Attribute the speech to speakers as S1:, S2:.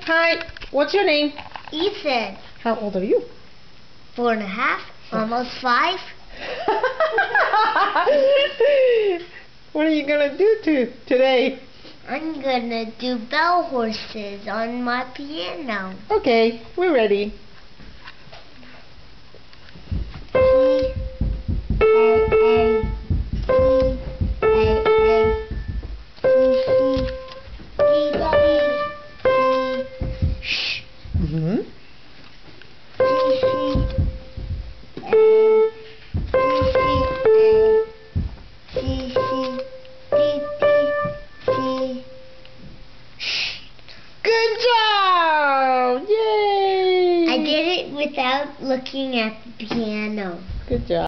S1: Hi, what's your name?
S2: Ethan.
S1: How old are you?
S2: 4.5, almost 5.
S1: What are you gonna do today?
S2: I'm gonna do bell horses on my piano.
S1: Okay, we're ready. Mm-hmm. Good job! Yay!
S2: I did it without looking at the piano.
S1: Good job.